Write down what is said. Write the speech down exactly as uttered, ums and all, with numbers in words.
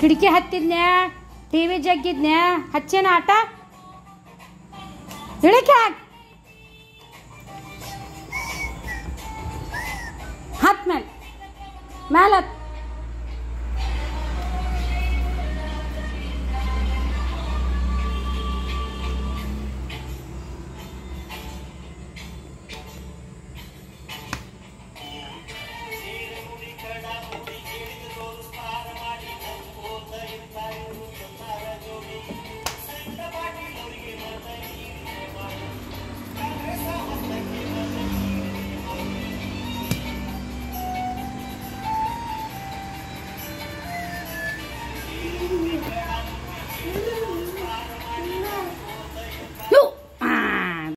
ಕಿಟಕಿ ಹತ್ತಿದ್ನ್ಯಾ, ಟಿವಿ ಜಗ್ಗಿದ್ನ್ಯಾ, ಹಚ್ಚೇನ ಆಟ ಇಳಿಕೆ ಹಾಕ್ ಹತ್ ಮೇಲೆ ಮ್ಯಾಲೆ ಹತ್